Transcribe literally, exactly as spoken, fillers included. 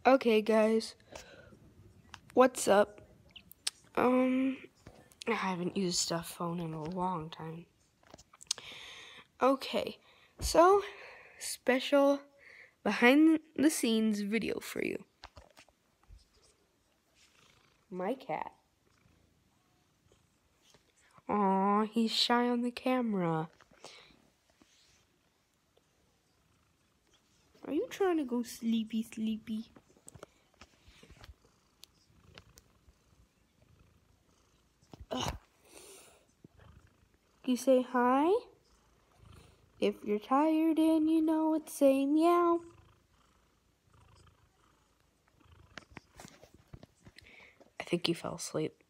Okay, guys, what's up? Um, I haven't used a phone in a long time. Okay, so special behind the scenes video for you. My cat. Aw, he's shy on the camera. Are you trying to go sleepy, sleepy? Ugh. You say hi? If you're tired and you know it, say meow. I think he fell asleep.